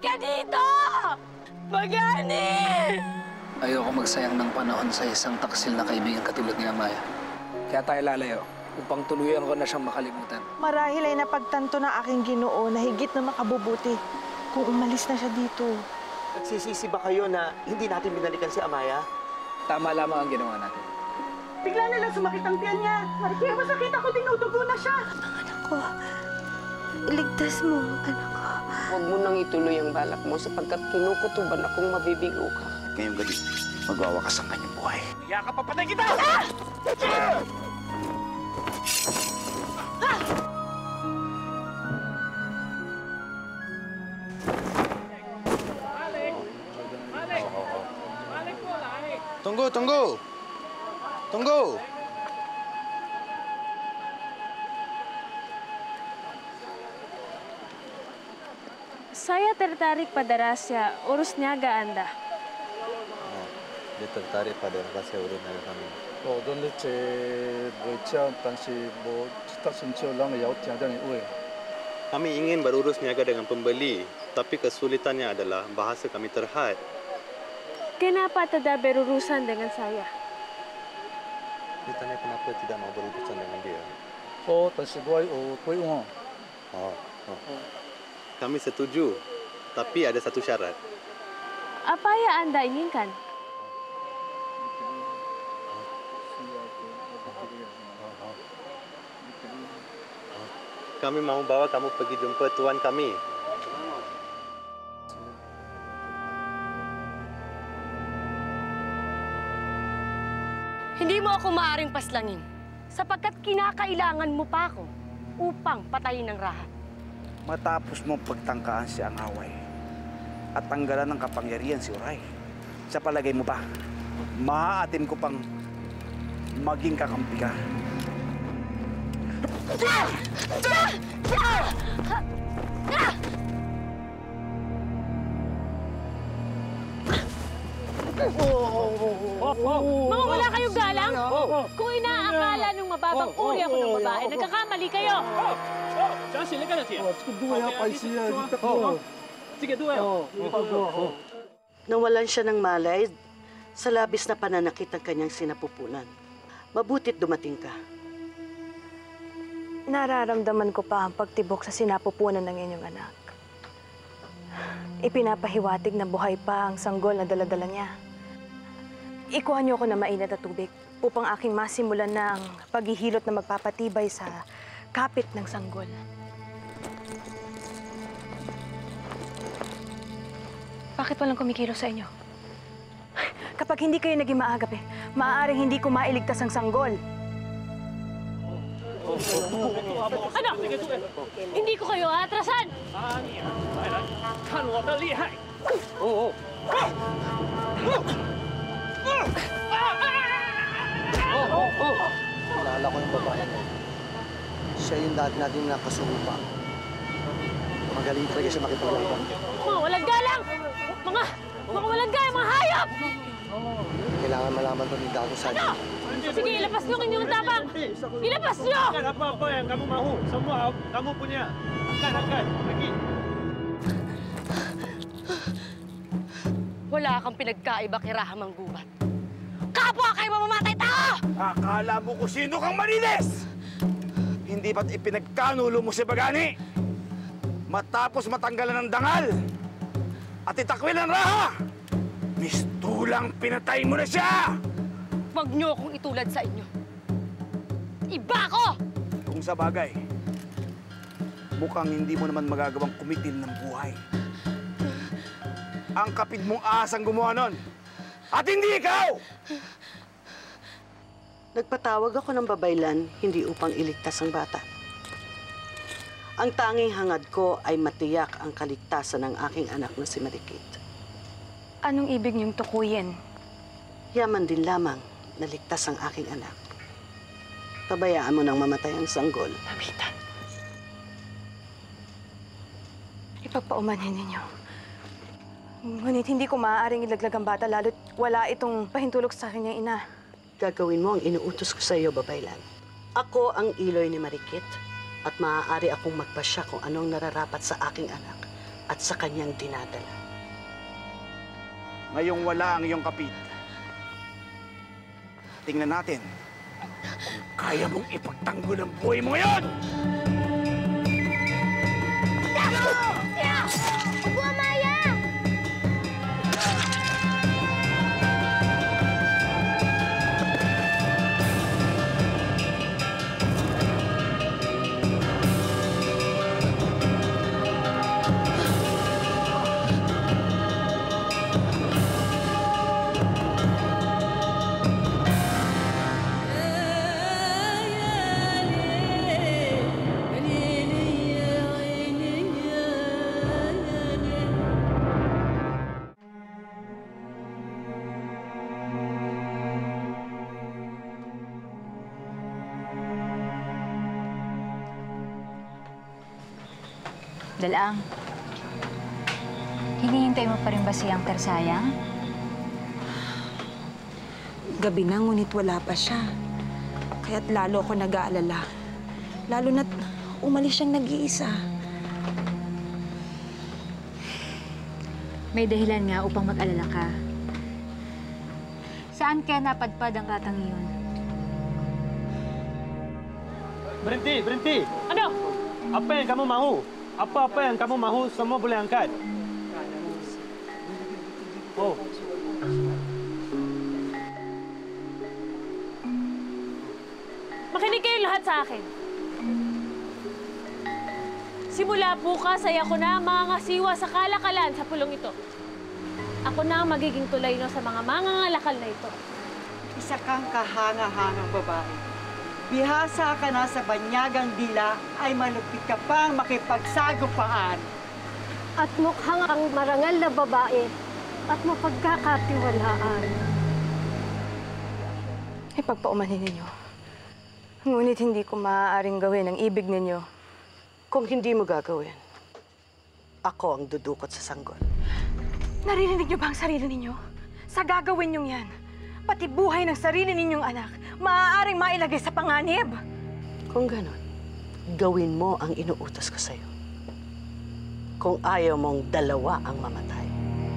ka dito! Magani! Ayoko magsayang ng panahon sa isang taksil na kaibigan katulad ni Amaya. Kaya tayo lalayo upang tuluyan ko na siyang makalimutan. Marahil ay napagtanto ng aking Ginoo na higit na makabubuti kung umalis na siya dito. Nagsisisi ba kayo na hindi natin binalikan si Amaya? Tama lamang ang ginawa natin. Bigla na lang sumakit ang tiyan niya. Kaya masakit ako, dinudugo na siya. Anak ko, iligtas mo, anak ko. Huwag mo nang ituloy ang balak mo sapagkat kinukutuban akong mabibigo ka. Ngayong gabi, magwawakas ang kanyang buhay. Yakap, papatay kita! Tunggu, tunggu! Tunggu! Saya tertarik pada rahasia urus niaga Anda. Dia tertarik pada rahasia urusan kami. 我哋呢只會將，但是冇得信招兩個有條件嘅會。 Kami ingin berurus niaga dengan pembeli, tapi kesulitannya adalah bahasa kami terhad. Kenapa tidak berurusan dengan saya? Ditanya kenapa tidak mau berurusan dengan dia. 我但是我有規劃。 Kami setuju, tapi ada satu syarat. Apa yang Anda inginkan? Kami mau bawa kamu pergi jumpa tuan kami. Hindi mo ako maaaring paslangin sapagkat kinakailangan mo pa ako upang patayin ang Raha. Matapos mong pagtangkaan si Angaway at tanggalan ng kapangyarihan si Uray, sa palagay mo ba, maaatim ko pang maging kakampi ka? Mga wala kayong galang? Kung inaakala nung mababang uri ako ng babae, nagkakamali kayo! Nawalan siya ng malay sa labis na pananakit ng kanyang sinapupunan. Mabuti't dumating ka. Nararamdaman ko pa ang pagtibok sa sinapupunan ng inyong anak. Ipinapahiwatig na buhay pa ang sanggol na daladala niya. Ikuha niyo ako na mainit na tubig upang aking masimulan na ang paghihilot na magpapatibay sa kapit ng sanggol. Bakit walang kumikilos sa inyo? Kapag hindi kayo naging maagap maaaring hindi ko mailigtas ang sanggol. Ano? Hindi ko kayo aatrasan! Naalala ko yung babae mo. Siya yung dati natin nakasupa. Magaling talaga siya makipaglaban. Mga walang galang! Mga walang galang! Mga hayop! Kailangan malaman to ni Dato sa Ano? Sige, ilabas niyo ang inyong tapang! Ilabas niyo! Apa-apa yang kamu mahu, semua kamu punya. Angkat, lagi. Wala kang pinagkaiba kay Raha Manggubat. Kapwa kayo mamamatay tao! Akala mo kung sino kang Marites! Hindi ba't ipinagkanulo mo si Bagani? Matapos matanggalan ng dangal at itakwil ang Raha, mistulang pinatay mo na siya! Huwag niyo akong itulad sa inyo. Iba ako! Kung sa bagay, mukhang hindi mo naman magagawang kumitil ng buhay. Ang kapit mong asang gumawa nun, at hindi ikaw! Nagpatawag ako ng babaylan, hindi upang iligtas ang bata. Ang tanging hangad ko ay matiyak ang kaligtasan ng aking anak na si Marikit. Anong ibig niyong tukuyin? Yaman din lamang naligtas ang aking anak. Pabayaan mo nang mamatay ang sanggol. Tabita. Ipagpaumanhin ninyo. Ngunit hindi ko maaaring ilaglag ang bata lalo't wala itong pahintulog sa kanyang ina. Gagawin mo ang inuutos ko sa iyo, babaylan. Ako ang iloy ni Marikit at maaari akong magpasya kung anong nararapat sa aking anak at sa kanyang dinadala. Ngayong wala ang iyong kapit. Tingnan natin kung kaya mong ipagtanggol ang buhay mo ngayon! Dalang, hinihintay mo pa rin ba siyang tersayang? Gabi na, ngunit wala pa siya. Kaya't lalo ako nag-aalala. Lalo na't umalis siyang nag-iisa. May dahilan nga upang mag-alala ka. Saan kaya napadpad ang katang iyon? Berhenti! Ano? Apa yang kamu mahu? Apa-apa yang kamu mahu, semua boleh angkat. Oh. Makinig kayo lahat sa akin. Simula bukas ay ako na ang mangangasiwa sa kalakalan sa pulong ito. Ako na ang magiging tulay no sa mga mangangalakal na ito. Isa kang kahanga-hangang babae. Bihasa ka na sa banyagang dila ay malupit ka pang makipagsagupaan. At mukhang ang marangal na babae at mapagkakatiwalaan. Ipagpaumanhin ninyo. Ngunit hindi ko maaaring gawin ang ibig ninyo. Kung hindi mo gagawin, ako ang dudukot sa sanggol. Naririnig niyo ba ang sarili ninyo? Sa gagawin niyong yan, pati buhay ng sarili ninyong anak, maaaring mailagay sa panganib. Kung ganon, gawin mo ang inuutos ko sa'yo. Kung ayaw mong dalawa ang mamatay.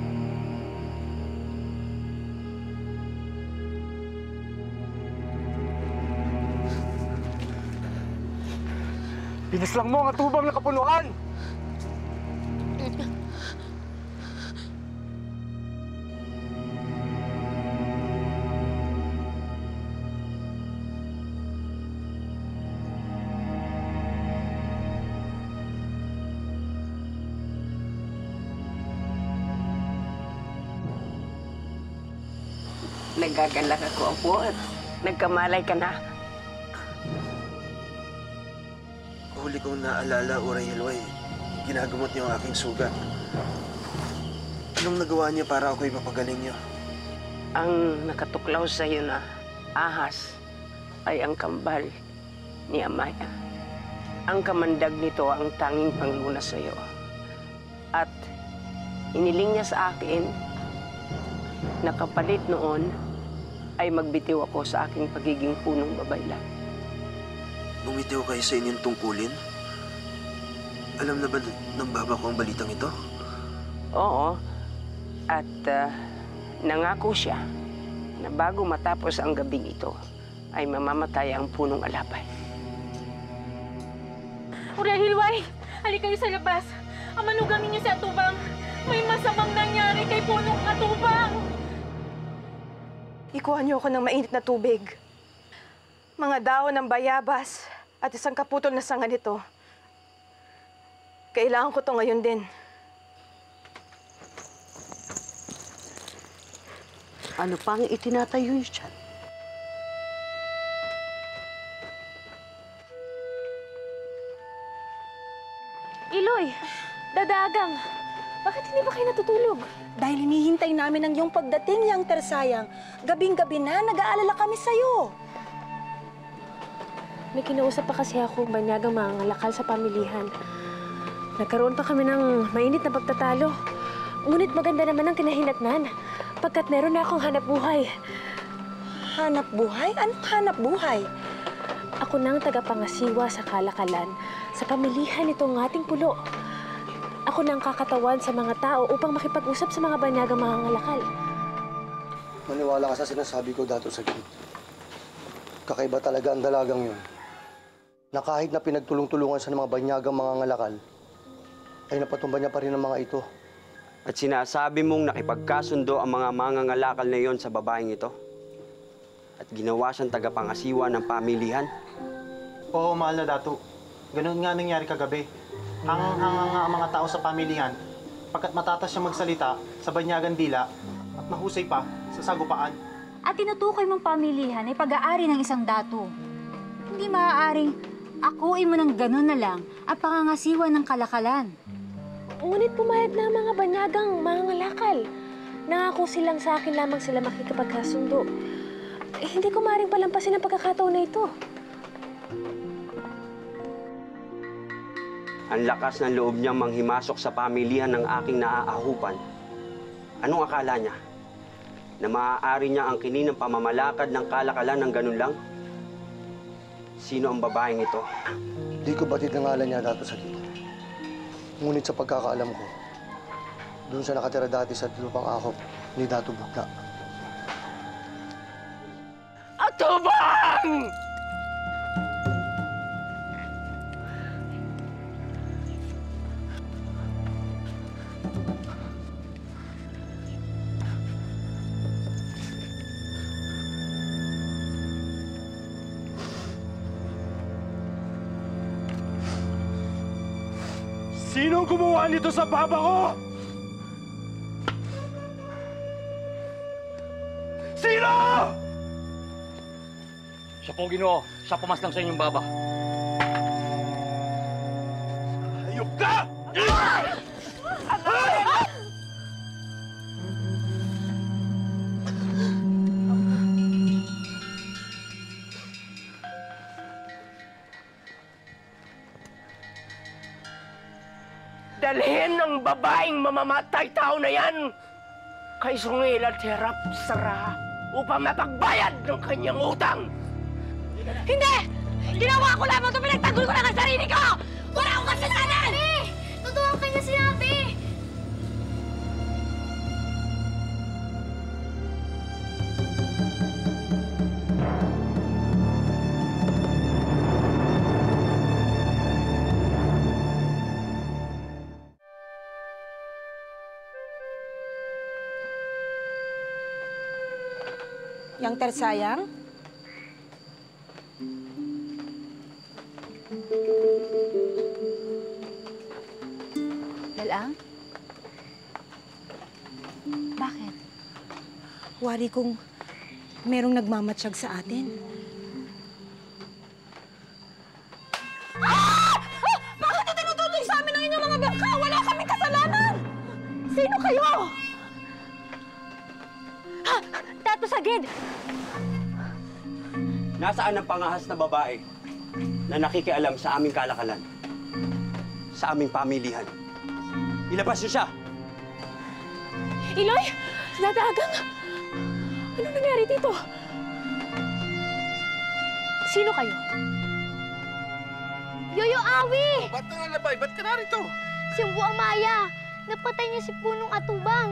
Pinaslang mo ang atubang na kapunuan! Nagagalak ako, apo, at nagkamalay ka na. Huli kong naalala, Uray Hilway, ginagamot niyo ang aking sugat. Anong nagawa niyo para ako'y mapagaling niyo? Ang nakatuklaw sa iyo na ahas ay ang kambal ni Amaya. Ang kamandag nito ang tanging panglunas sa iyo. At iniling niya sa akin na kapalit noon ay magbitiw ako sa aking pagiging punong babaylan. Bumitiw kayo sa inyong tungkulin? Alam na ba ng baba ko ang balitang ito? Oo. At nangako siya na bago matapos ang gabing ito, ay mamamatay ang punong alabay. Uray Hilway, halika kayo sa labas. Amanugang ninyo si Atubang. May masamang nangyari kay punong Atubang. Ikuha niyo ako ng mainit na tubig. Mga dahon ng bayabas at isang kaputol na sanga nito. Kailangan ko to ngayon din. Ano pang itinatayo niyo dyan? Iloy, Dadagang, bakit hindi ba kayo natutulog? Dahil hinihintay namin ang iyong pagdating, Yang Tersayang. Gabing-gabi na, nag-aalala kami sa'yo. May kinausap pa kasi akong banyagang mangangalakal sa pamilihan. Nagkaroon pa kami ng mainit na pagtatalo. Ngunit maganda naman ang kinahinatnan, pagkat meron na akong hanap buhay. Hanap buhay? Anong hanap buhay? Ako nang tagapangasiwa sa kalakalan sa pamilihan nitong ating pulo. Ako na ang kakatawan sa mga tao upang makipag-usap sa mga banyagang mangangalakal. Maniwala ka sa sinasabi ko, Dato Sagid. Kakaiba talaga ang dalagang yun. Na kahit na pinagtulong-tulungan sa mga banyagang mangangalakal, ay napatumba niya pa rin ang mga ito. At sinasabi mong nakipagkasundo ang mga mangangalakal na yon sa babaeng ito? At ginawa siyang tagapangasiwa ng pamilihan? Oo, mahal na Dato. Ganun nga nangyari kagabi. Hangang-hanga nga ang mga tao sa pamilihan pagkat matatas siya magsalita sa banyagang dila at mahusay pa sa sagupaan. At tinutukoy mong pamilihan ay pag-aari ng isang dato. Hindi maaaring akuin mo ng gano'n na lang at pangangasiwa ng kalakalan. Ngunit pumayag na ang mga banyagang mangangalakal. Nangako silang sa akin lamang sila makikipagkasundo. Hindi ko maaaring palampasin ang pagkakataon na ito. Ang lakas ng loob niyang manghimasok sa pamilihan ng aking naaahupan. Anong akala niya? Na maaari niya ang kinin ng pamamalakad ng kalakalan ng ganun lang? Sino ang babaeng ito? Di ko batid ang ngalan niya, Dato Sagid. Ngunit sa pagkakaalam ko, doon siya nakatira dati sa lupang akop ni Dato Bugna. Atubang! Sinong gumawa nito sa baba ko? Sino? Siya po, Ginoo. Siya pumaslang sa inyong baba. Hayop ka! Dalhin ang babaeng mamamatay tao na yan kay Sungil at Hirap Sara upang mapagbayad ng kanyang utang. Hindi! Ginawa ko lamang ito, pinagtanggol ko lang ang sarili ko! Wala akong kasalanan! Totoo ang kanya sinabi! Yang tersayang? Lalang? Bakit? Wari kong merong nagmamatsyag sa atin. Bakit ito tinututoy sa amin ng inyong mga bangka? Wala kaming kasalanan! Sino kayo? Dato Sagid! Nasaan ang pangahas na babae na nakikialam sa aming kalakalan? Sa aming pamilihan? Ilabas niyo siya! Iloy! Nadagang! Ano nangyari dito? Sino kayo? Yoyo Awi! Ba't nangalabay? Ba't ka narito? Si Umbu Amaya! Napatay niya si Punong Atubang!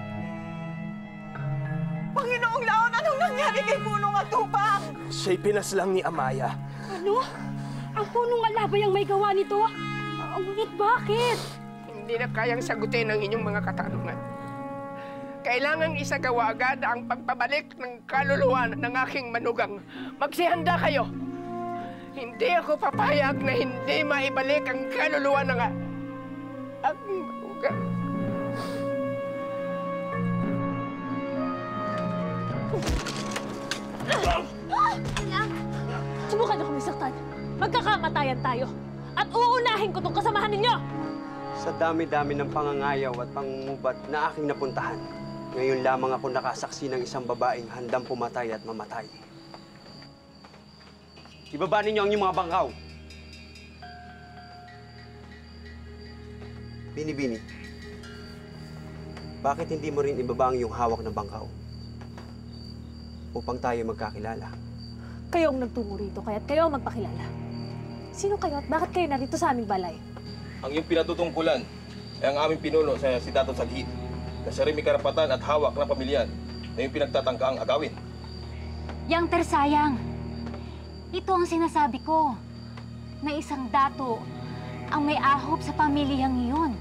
Panginoong Laon, anong nangyari kay Punong Atubang? Siya'y pinaslang ni Amaya. Ano? Ang punong alabay ang may gawa nito? Ngunit bakit? Hindi na kayang sagutin ang inyong mga katanungan. Kailangang isagawa agad ang pagpabalik ng kaluluwa ng aking manugang. Magsihanda kayo. Hindi ako papayag na hindi maibalik ang kaluluwa ng aking manugang. Subukan niyo kami saktan. Magkakamatayan tayo. At uunahin ko tong kasamahan ninyo! Sa dami-dami ng pangangayaw at pangungubat na aking napuntahan, ngayon lamang ako nakasaksi ng isang babaeng handang pumatay at mamatay. Ibaba ninyo ang inyong mga bangkaw. Bini-bini, bakit hindi mo rin ibaba ang iyong hawak na bangkaw? Upang tayo magkakilala. Kayo ang nagtungo rito, kaya't kayo ang magpakilala. Sino kayo at bakit kayo narito sa aming balay? Ang iyong pinatutungkulan ay ang aming pinuno sa si Dato Saghid na siya rin may karapatan at hawak ng pamilyan na yung pinagtatangkaang agawin. Yang tersayang, ito ang sinasabi ko, na isang dato ang may ahop sa pamilyang iyon.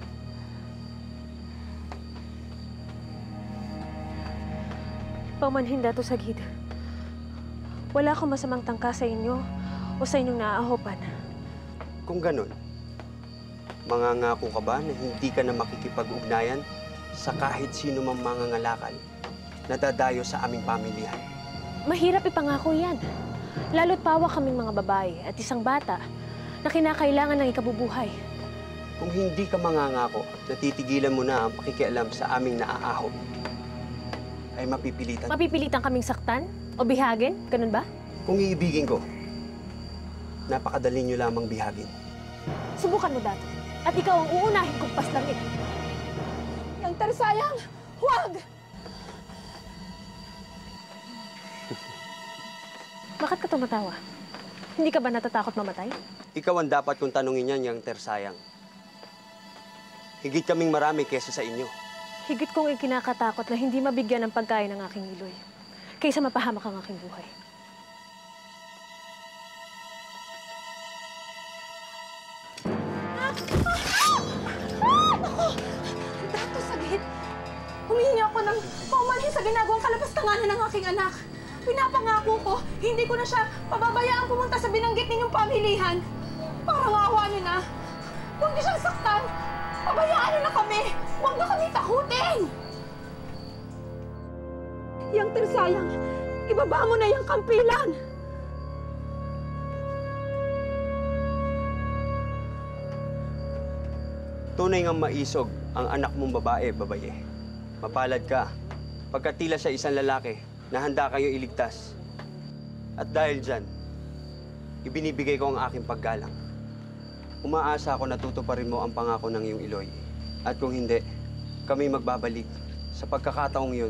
Paumanhin, Dato Saghid. Wala akong masamang tangka sa inyo o sa inyong naaahopan. Kung ganun, mangangako ka ba na hindi ka na makikipag-ugnayan sa kahit sino mang mangangalakal na dadayo sa aming pamilyahan? Mahirap ipangako yan. Lalo't pawa kaming mga babae at isang bata na kinakailangan ng ikabubuhay. Kung hindi ka mangangako, natitigilan mo na ang pakikialam sa aming naaahop, ay mapipilitan. Mapipilitan kaming saktan o bihagin? Ganun ba? Kung iibigin ko, napakadali nyo lamang bihagin. Subukan mo, Dato. At ikaw ang uunahin kong paslangin. Yang tersayang, huwag! Bakit ka tumatawa? Hindi ka ba natatakot mamatay? Ikaw ang dapat kong tanungin yan, Yang Tersayang. Higit kaming marami kesa sa inyo. Higit kong ikinakatakot na hindi mabigyan ng pagkain ng aking iloy, kaysa mapahamak ang aking buhay. Ako! Dato Saghid! Humihingi ako ng paumanhin sa ginagawang kalapastanganan ng aking anak. Pinapangako ko, hindi ko na siya pababayaan pumunta sa binanggit ninyong pamilihan. Parang awa niyo na. Huwag niyo siyang saktan. Pabayaan niyo na kami. Huwag na kami takutin. Yang tersayang, ibaba mo na yung kampilan. Tunay ngang maisog ang anak mong babae, babaye. Mapalad ka, pagkat tila siya isang lalaki na handa kayo iligtas. At dahil dyan, ibinibigay ko ang aking paggalang. Umaasa ako na tutuparin mo ang pangako ng iyong iloy. At kung hindi, kami magbabalik. Sa pagkakataong yun,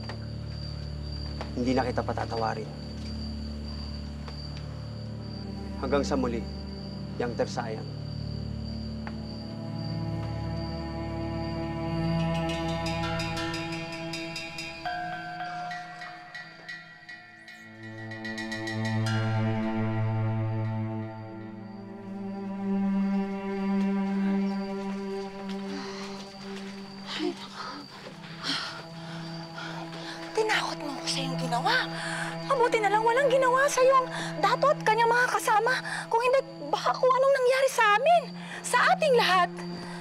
hindi na kita patatawarin. Hanggang sa muli, Yang Tersayang. Tinakot mo ko sa iyong ginawa. Mabuti na lang walang ginawa sa iyong dato at kanyang mga kasama. Kung hindi, baka kung anong nangyari sa amin. Sa ating lahat.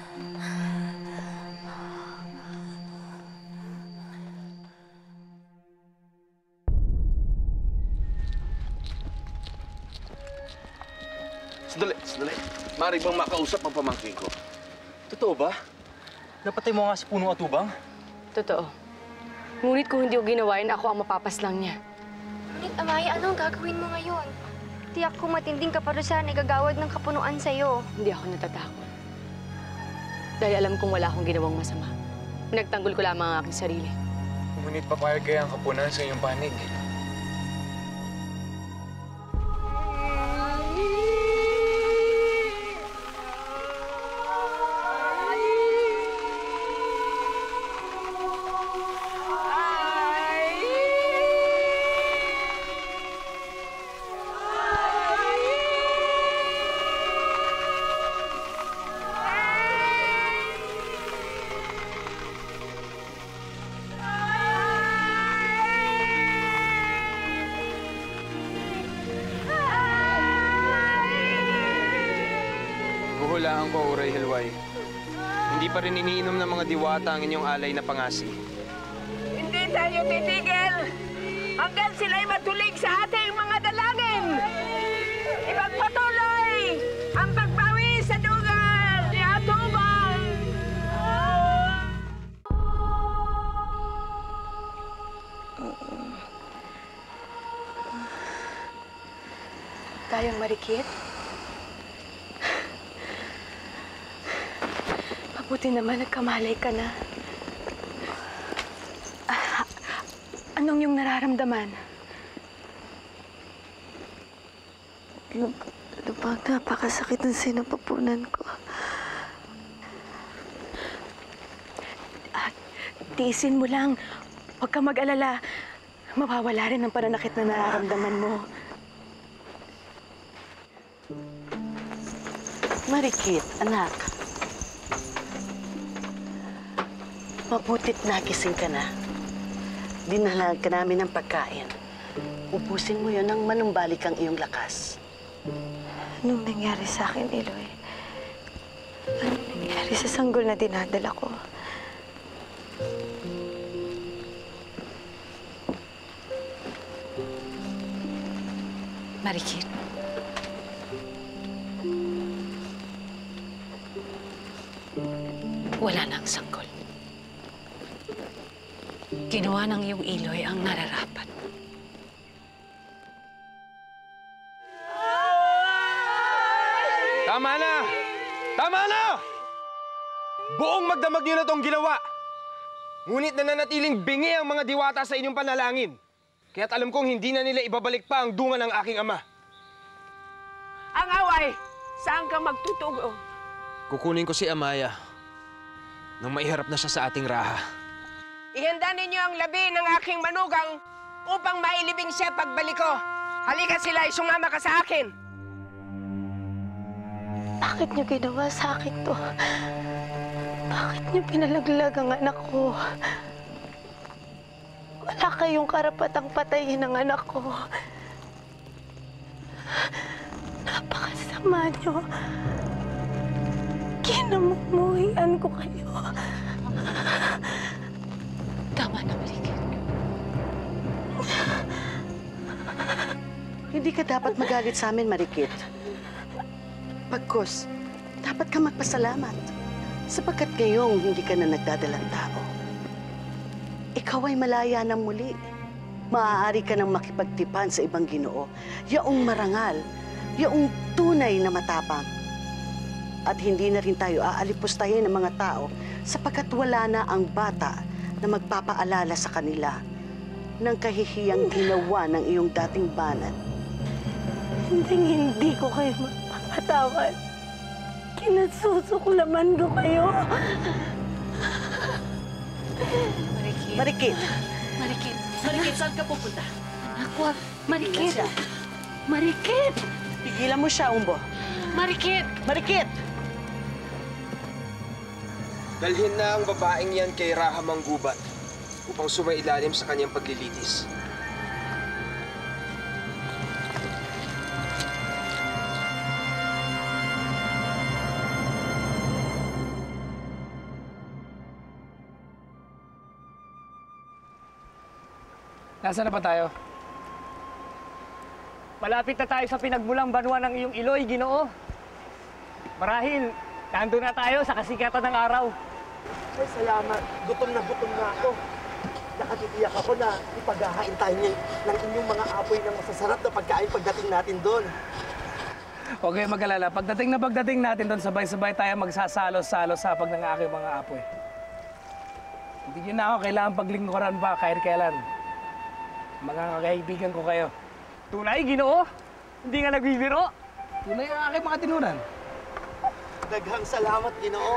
Sandali. Mari bang makausap ang pamangkin ko? Totoo ba? Napatay mo nga si Punong Atubang? Totoo. Ngunit kung hindi ko ginawain, ako ang mapapaslang niya. Ngunit, Amaya, anong gagawin mo ngayon? Tiyak ko matinding kaparusahan ay gagawad ng kapunuan sa'yo. Hindi ako natatakot. Dahil alam kong wala akong ginawang masama. Pinagtanggol ko lamang ang aking sarili. Ngunit papayag kaya ang kapunan sa iyong panig. Huhulaan ko, Uray Hilway. Hindi pa rin iniinom ng mga diwata ang inyong alay na pangasi. Hindi tayo titigil hanggang sila'y matulig sa ating mga dalangin. Ipagpatuloy ang pagbawi sa dugal ni Atubang. Dayang Marikit? Mabuti naman nagkamalay ka na. Anong yung nararamdaman? Lubang napakasakit ng sinapupunan ko. tiisin mo lang. Huwag kang mag-alala. Mawawala rin ang pananakit na nararamdaman mo. Marikit, anak. Mabuti't nagising ka na. Dinalaan ka namin ng pagkain. Ubusin mo yun nang manumbalik ang iyong lakas. Anong nangyari sa akin, Eloy? Anong nangyari sa sanggol na dinadala ko? Marikit. Wala na ang sanggol. Ginawa ng iyong Eloy ang nararapat. Tama na! Tama na! Buong magdamag niyo na itong ginawa. Ngunit nananatiling bingi ang mga diwata sa inyong panalangin. Kaya't alam kong hindi na nila ibabalik pa ang dungan ng aking ama. Ang away, saan ka magtutugo? Kukunin ko si Amaya nang maiharap na siya sa ating raha. Ihanda ninyo ang labi ng aking manugang upang mailibing siya pagbalik ko. Halika sila, sumama ka sa akin. Bakit niyo ginawa sa akin to? Bakit niyo pinalaglag ang anak ko? Wala kayong karapatang patayin ang anak ko. Napakasama niyo. Kinamumuhian ko kayo. Tama na, Marikit. Hindi ka dapat magalit sa amin, Marikit. Pagkos, dapat ka magpasalamat. Sapagkat ngayong hindi ka na nagdadalang tao. Ikaw ay malaya ng muli. Maaari ka nang makipagtipan sa ibang Ginoo. Yaong marangal, yaong tunay na matapang. At hindi na rin tayo aalipustahin ng mga tao sapagkat wala na ang bata na magpapaalala sa kanila ng kahihiyang ginawa ng iyong dating banat. Hindi ko kayo mapapatawad. Kinasusuklaman ko kayo. Marikit. Marikit. Marikit. Marikit, saan ka pupunta? Anak, wag. Marikit. Marikit. Pigilan mo siya, Umbo. Marikit. Marikit! Dalhin na ang babaeng yan kay Raha Manggubat upang sumailalim sa kanyang paglilitis. Nasaan na ba tayo? Malapit na tayo sa pinagmulang banwa ng iyong Eloy, Ginoo. Marahil, nandun na tayo sa kasikatan ng araw. Ay, salamat. Gutom na ako. Nakatitiyak ako na ipaghahain tayo ng inyong mga apoy ng masasarap na pagkain pagdating natin doon. Huwag kayong mag-alala. Pagdating natin doon, sabay-sabay tayo magsasalo-salo sa pag ng aking mga apoy. Hindi nyo na ako kailangan paglingkuran pa kahit kailan. Mga kaibigan ko kayo. Tunay, Ginoo? Hindi nga nagbibiro? Tunay ang aking mga tinuran. Daghang salamat, Ginoo.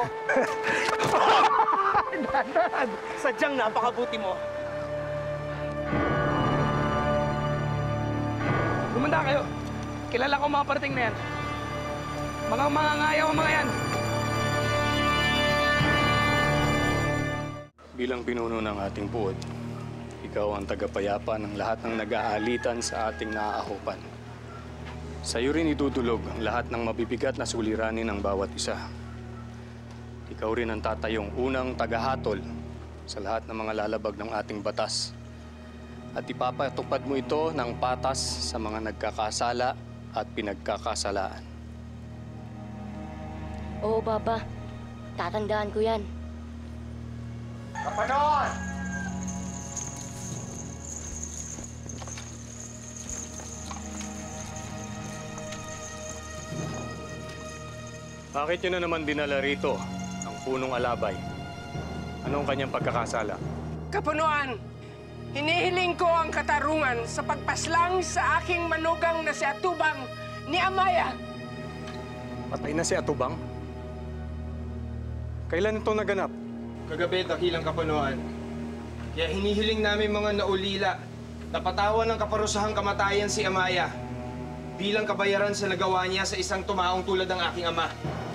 Sadyang napakabuti mo. Lumanda kayo. Kilala ko mga parating na yan. Mga ngayaw ang mga yan. Bilang pinuno ng ating buod, ikaw ang tagapayapa ng lahat ng nag-aalitan sa ating naaahupan. Sa iyo rin idudulog ang lahat ng mabibigat na suliranin ng bawat isa. Ikaw rin ang tatayong unang tagahatol sa lahat ng mga lalabag ng ating batas. At ipapatupad mo ito ng patas sa mga nagkakasala at pinagkakasalaan. Oo, Papa. Tatandaan ko yan. Kapanon! Bakit yun na naman dinala rito ang punong alabay? Anong kanyang pagkakasala? Kapunuan, hinihiling ko ang katarungan sa pagpaslang sa aking manugang na si Atubang ni Amaya. Patay na si Atubang? Kailan ito naganap? Kagabi, dakilang kapunuan. Kaya hinihiling namin mga naulila na patawan ng kaparusahang kamatayan si Amaya bilang kabayaran sa nagawa niya sa isang tumaong tulad ng aking ama.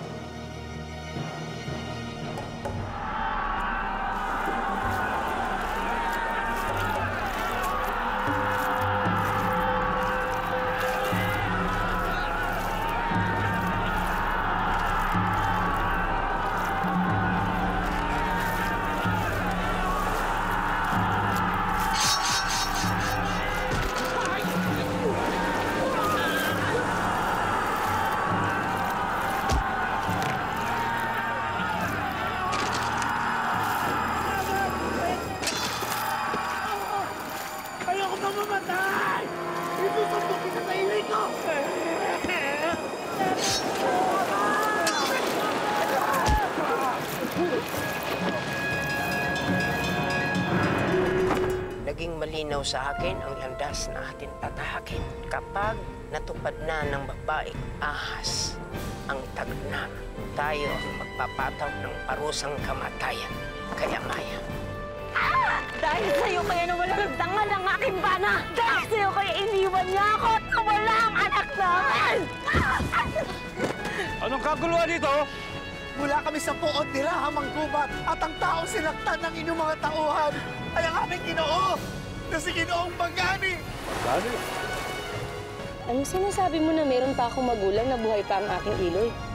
Ayoko pa mamatay! Isusumbok kita sa ilay ko! Naging malinaw sa akin ang landas na atin tatahakin kapag natupad na ng babaeng ahas ang tagna. Tayo ang magpapataw ng parusang kamatayan kay Amaya. Dahil sa'yo kaya nawala ng dangal ang aking bana! Dahil sa'yo kaya iniwan niya ako at nawala ang anak namin! Anong kaguluhan dito? Mula kami sa puot nila, Hamang Gubat, at ang taong sinaktan ng inyong mga tauhan ay ang aming Ginoo na si Ginoong Bagani! Anong sinasabi mo na meron pa akong magulang na buhay pa ang aking Iloy?